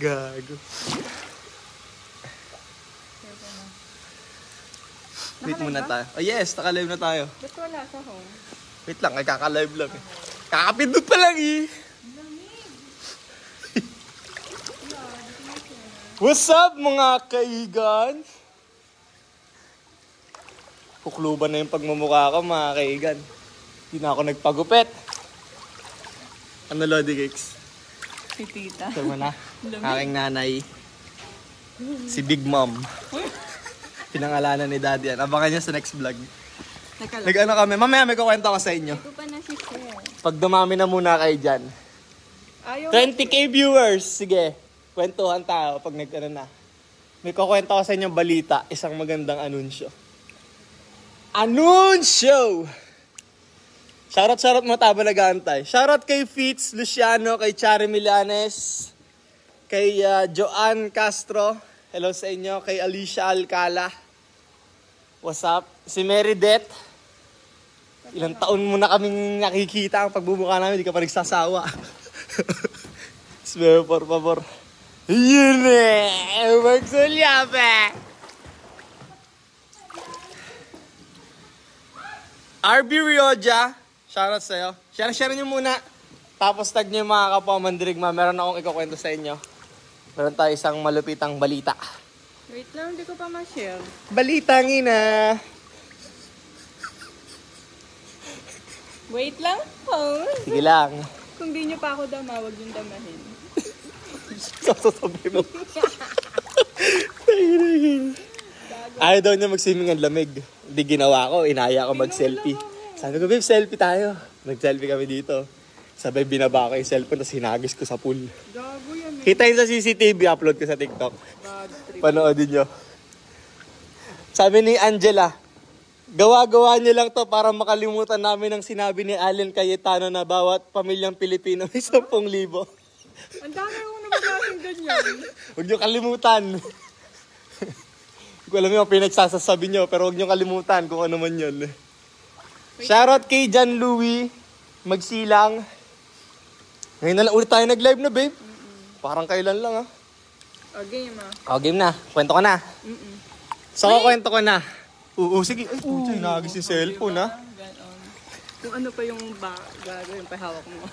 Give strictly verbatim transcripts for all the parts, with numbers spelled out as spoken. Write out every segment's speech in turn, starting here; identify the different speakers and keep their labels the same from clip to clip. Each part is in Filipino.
Speaker 1: Gago. Wait muna tayo. Oh yes, naka-live na tayo.
Speaker 2: Ba't wala sa home?
Speaker 1: Wait lang, ay kaka-live lang eh. Kakapindot pa lang eh. What's up mga kaigan? Kukluban na yung pagmumukha ko mga kaigan. Hindi na ako nagpagupit. Ano Lodi Cakes?
Speaker 2: Si tita.
Speaker 1: Ito mo na. Aking nanay. Si Big Mom. Pinangalanan ni Daddy yan. Abangan niya sa next vlog. Nag-ano kami. Mamaya may kukwento ko sa inyo.
Speaker 2: Ito pa na si Sir.
Speaker 1: Pag dumami na muna kayo dyan. twenty K viewers. Sige. Kwentuhan tayo pag nag-ano na. May kukwento ko sa inyo balita. Isang magandang anunsyo. Anunsyo! Shoutout, shoutout mo taba nag-aantay. Shoutout kay Fitz, Luciano, kay Chari Milanes, kay uh, Joanne Castro. Hello sa inyo. Kay Alicia Alcala. What's up? Si Meredith. Ilang taon mo na kaming nakikita ang pagbubuka namin. Hindi ka pa nagsasawa. Spero, por favor. Yun eh! Magsulyape! R B Rioja. Shoutout sa'yo. Share, share nyo muna. Tapos tag nyo yung mga kapwa mandirigma. Meron akong ikukwento sa inyo. Meron tayo isang malupitang balita.
Speaker 2: Wait lang, hindi ko pa ma-share.
Speaker 1: Balita ngina.
Speaker 2: Wait lang po.
Speaker 1: Sige lang.
Speaker 2: Kung di nyo pa ako dama, wag yung damahin.
Speaker 1: Sasasabi mo. Ayaw daw niya mag-swimming ang lamig. Hindi ginawa ko. Inaya ko mag-selfie. Sabi ko, babe, selfie tayo. Nag-selfie kami dito. Sabay binaba ko yung cellphone tapos hinagis ko sa pool.
Speaker 2: Gago yan eh.
Speaker 1: Kita yun sa C C T V, upload ko sa TikTok.
Speaker 2: Bad trip.
Speaker 1: Panoodin nyo. Sabi ni Angela, gawa-gawa niyo lang to para makalimutan namin ang sinabi ni Allen Cayetano na bawat pamilyang Pilipino may sampung libo.
Speaker 2: Ang dami ko nababasing ganyan.
Speaker 1: Huwag nyo kalimutan. Hindi ko alam yung pinagsasasabi nyo, pero huwag nyo kalimutan kung ano man yun. Shoutout kay John Louie, magsilang. Ngayon na lang ulit tayo nag-live na, babe. Mm-mm. Parang kailan lang, ah.
Speaker 2: O, game ah.
Speaker 1: O, game na. Kwento ko na.
Speaker 2: Mm-mm.
Speaker 1: So, kwento ko na. Oo, sige. Ay, puto, nagis yung cellphone, ha?
Speaker 2: Kung ano pa yung ba gagawin pa hawak mo.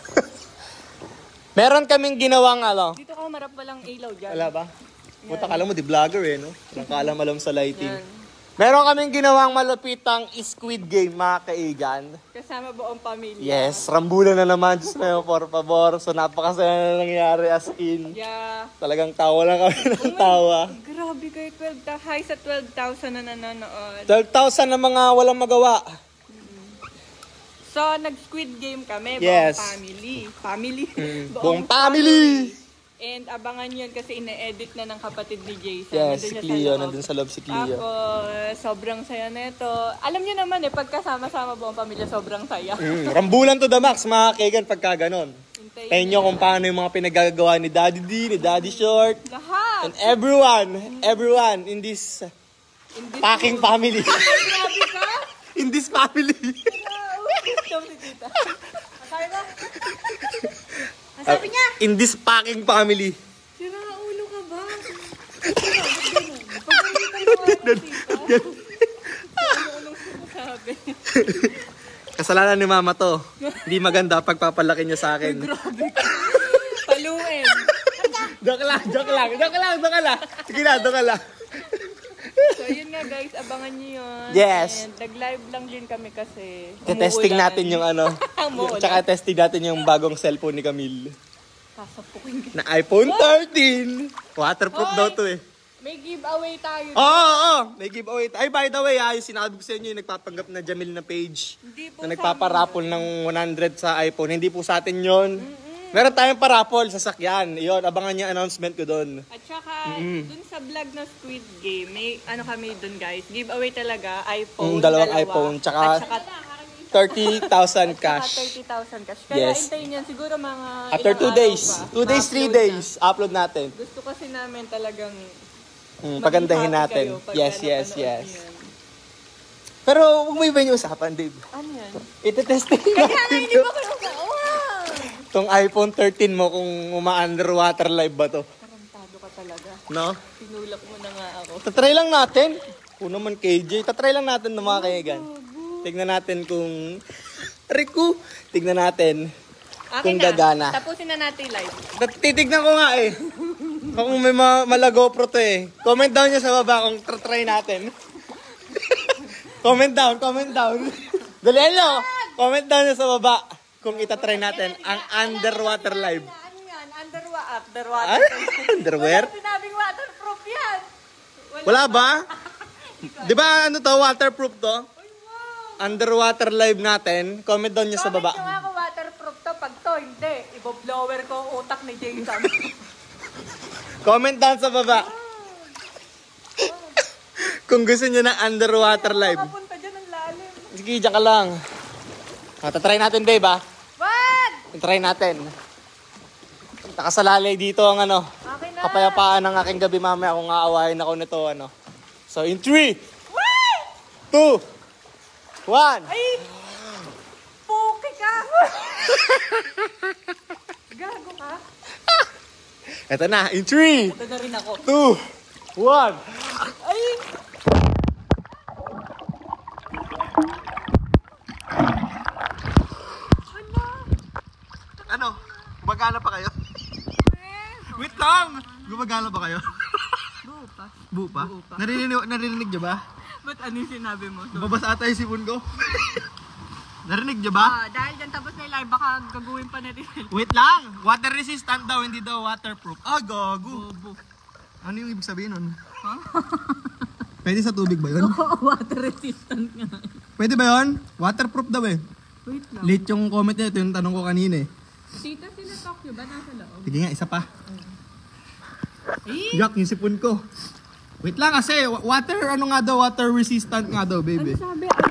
Speaker 1: Meron kaming ginawang, ano.
Speaker 2: Dito ka marap walang ilaw dyan.
Speaker 1: Wala ba? Puta, kala mo, di vlogger, eh, no? Walang kaalam-alam sa lighting.
Speaker 2: Yan.
Speaker 1: Meron kaming ginawang malupitang squid game, mga kaigan.
Speaker 2: Kasama buong pamilya.
Speaker 1: Yes, rambulan na naman. Diyos na yun, por favor. So, napakasaya na nangyari as in.
Speaker 2: Yeah.
Speaker 1: Talagang tawa lang kami ng tawa.
Speaker 2: Grabe kayo, twelve thousand. High sa twelve thousand na nanonood.
Speaker 1: twelve thousand na mga walang magawa.
Speaker 2: So, nag-squid game kami,
Speaker 1: Yes.
Speaker 2: buong family. Family?
Speaker 1: Mm, buong family!
Speaker 2: And abangan yun kasi ine-edit na ng kapatid ni Jason.
Speaker 1: Yes,
Speaker 2: Nandun
Speaker 1: si
Speaker 2: siya
Speaker 1: Cleo.
Speaker 2: sa loob.
Speaker 1: Nandun sa loob si Cleo.
Speaker 2: Tapos, sobrang saya nito. Alam niyo naman eh, pagkasama-sama buong pamilya, sobrang saya.
Speaker 1: Mm, rambulan to the max, mga kaigan, pagka ganon.
Speaker 2: Hintayin
Speaker 1: Tayo nyo kung paano yung mga pinagagawa ni Daddy D, ni Daddy Short,
Speaker 2: lahat!
Speaker 1: and everyone, everyone in this
Speaker 2: In this
Speaker 1: packing family.
Speaker 2: Grabe ka!
Speaker 1: In this family.
Speaker 2: Ito si tita. Masabi ba? Masabi niya?
Speaker 1: In this packing family.
Speaker 2: Sira ulo ka ba? Pag-ulitan mo ako tita. Ano-anong sinasabi?
Speaker 1: Kasalanan ni Mama to. Hindi maganda pagpapalaki niya sa akin.
Speaker 2: Grabe ka. Paluin.
Speaker 1: Joke lang, joke lang, joke lang, joke lang. Sige na, joke lang.
Speaker 2: So yun nga guys, abangan nyo yun.
Speaker 1: Yes.
Speaker 2: And nag-live lang din kami kasi
Speaker 1: Testing
Speaker 2: umuulan.
Speaker 1: natin yung ano.
Speaker 2: Umuulan.
Speaker 1: Tsaka testing natin yung bagong cellphone ni Camille.
Speaker 2: Sasapukin kita.
Speaker 1: Na iPhone thirteen. Waterproof daw to eh.
Speaker 2: May giveaway tayo.
Speaker 1: Oo, oo, oo. May giveaway. Ay, by the way, ah, yung sinabi ko sa inyo yung nagpapanggap na Jamil na page.
Speaker 2: Hindi po
Speaker 1: Na nagpaparapol ng one hundred sa iPhone. Hindi po sa atin yun. Mm-mm. Meron tayong parapol sa sakyan. Iyon, abangan niyo announcement ko doon.
Speaker 2: At saka, mm-hmm. dun sa vlog na Squid Game, may ano kami dun guys, giveaway talaga, iPhone,
Speaker 1: Mm, dalawang
Speaker 2: dalawa,
Speaker 1: iPhone, tsaka
Speaker 2: at saka
Speaker 1: thirty thousand
Speaker 2: Saka
Speaker 1: cash.
Speaker 2: thirty thousand cash. Kaya
Speaker 1: Yes.
Speaker 2: hintayin yan siguro mga
Speaker 1: After
Speaker 2: ilang
Speaker 1: two
Speaker 2: araw
Speaker 1: days.
Speaker 2: pa.
Speaker 1: Two days, three
Speaker 2: Ma-upload
Speaker 1: days. Upload natin.
Speaker 2: na. Gusto kasi namin talagang
Speaker 1: Mm, pagandahin
Speaker 2: maging happy
Speaker 1: natin.
Speaker 2: kayo pag
Speaker 1: Yes,
Speaker 2: ano,
Speaker 1: yes,
Speaker 2: panood
Speaker 1: yes.
Speaker 2: niyo yan.
Speaker 1: Pero huwag mo iba yung usapan, Dave.
Speaker 2: Ano yan?
Speaker 1: Ite-testing
Speaker 2: Kaya nga,
Speaker 1: natin
Speaker 2: hindi
Speaker 1: to.
Speaker 2: ba kayo sa... Wow!
Speaker 1: Tong iPhone thirteen mo kung uma-underwater live ba to.
Speaker 2: Tarantado
Speaker 1: No?
Speaker 2: Tinulak mo na nga ako.
Speaker 1: Tatry lang natin. Kung naman K J, tatry lang natin ng mga kaigan. Tignan natin kung... Riku! Tignan natin kung
Speaker 2: na.
Speaker 1: gagana.
Speaker 2: Tapusin na natin live.
Speaker 1: Titignan ko nga eh. Kung may ma malagopro to eh. Comment down nyo sa baba kung try natin. Comment down, comment down. Dalihan nyo. Comment down nyo sa baba kung itatry natin ang underwater live.
Speaker 2: Ano yan? Underwater. Underwater.
Speaker 1: Ah? Underwear?
Speaker 2: Wala sinabing waterproof yan.
Speaker 1: Wala ba? Di ba ano to? Waterproof to? Underwater live natin. Comment down nyo sa baba.
Speaker 2: Comment nyo ako waterproof to. Pag to, hindi. Ibo-blower ko ang utak ni Jason.
Speaker 1: Comment down sa baba. Kung gusto nyo ng underwater live.
Speaker 2: Makapunta dyan ang lalim.
Speaker 1: Sige, dyan ka lang. Ah, tatry natin, babe, ah.
Speaker 2: Wag!
Speaker 1: Try natin. Nakasalalay dito ang ano,
Speaker 2: Okay na.
Speaker 1: kapayapaan ng aking gabi mamaya kung aawahin ako nito, ano. So, in three, two, one.
Speaker 2: Ay! Puki ka! Gago ka?
Speaker 1: Eto na, in three,
Speaker 2: Ito na rin ako.
Speaker 1: two, one.
Speaker 2: Ay!
Speaker 1: Ano? Gumagana pa kayo? Wait lang! Gumagana pa kayo?
Speaker 2: Buo pa.
Speaker 1: Buo pa?
Speaker 2: Buo pa.
Speaker 1: Narinig, narinig nyo ba?
Speaker 2: Ba't ano yung sinabi mo?
Speaker 1: Babas ata yung sipon ko. Narinig nyo ba?
Speaker 2: Ah, dahil dyan tapos na yung live, baka gagawin pa natin.
Speaker 1: Wait lang! Water resistant daw, hindi daw waterproof. Ah, gago!
Speaker 2: Bobo.
Speaker 1: Ano yung ibig sabihin nun?
Speaker 2: Huh?
Speaker 1: Pwede sa tubig ba yun?
Speaker 2: Oo, water resistant nga.
Speaker 1: Pwede ba yun? Waterproof daw eh.
Speaker 2: Wait lang.
Speaker 1: Late yung comment niya, ito yung tanong ko kanina eh.
Speaker 2: Tita, sila Tokyo ba nasa loob?
Speaker 1: Sige nga, isa pa.
Speaker 2: Eh?
Speaker 1: Yak, yung sipon ko. Wait lang kasi, wa- water, ano nga daw, water resistant nga daw, baby.
Speaker 2: Ano sabi? Ano